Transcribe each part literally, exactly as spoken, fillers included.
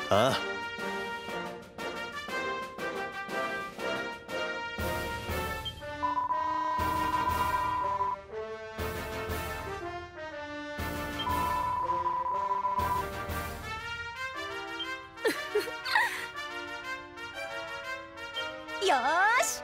ああ。 よーし。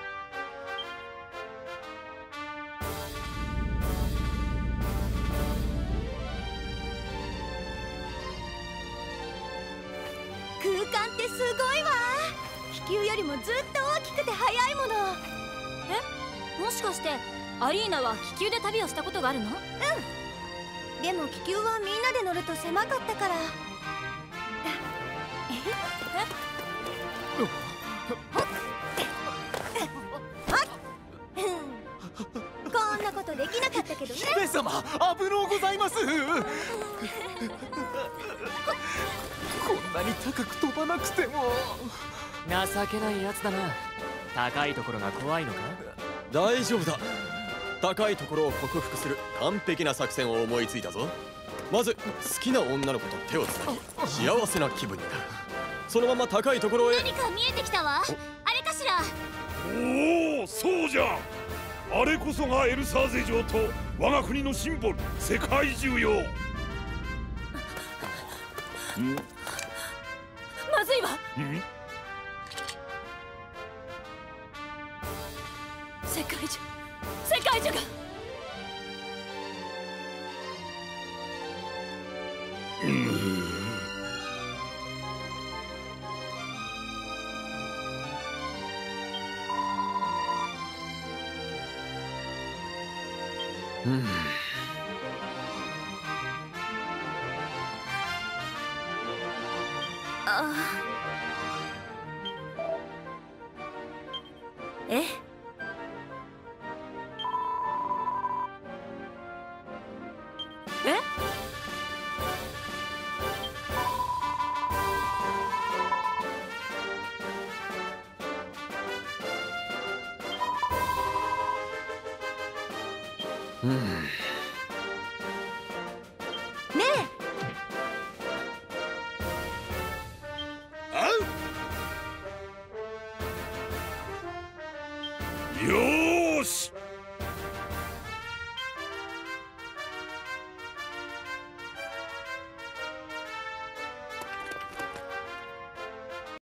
空間ってすごいわ。気球よりもずっと大きくて速いもの。 え、もしかしてアリーナは気球で旅をしたことがあるの？ うん。でも気球はみんなで乗ると狭かったから。ええこんなことできなかったけどね。 姫様、危のうございます。こんなに高く飛ばなくても。 情けないやつだな。高いところが怖いのか？ 大丈夫だ。高いところを克服する完璧な作戦を思いついたぞ。まず好きな女の子と手をつなぎ幸せな気分になる。そのまま高いところへ。 何か見えてきたわ。あれかしら？ おお、そうじゃ。あれこそがエルサーゼ城と我が国のシンボル、世界中よ。ん？ まずいわ。 ん？ 世界中、世界中が。 うーうん。 あええうん。ねえ。よ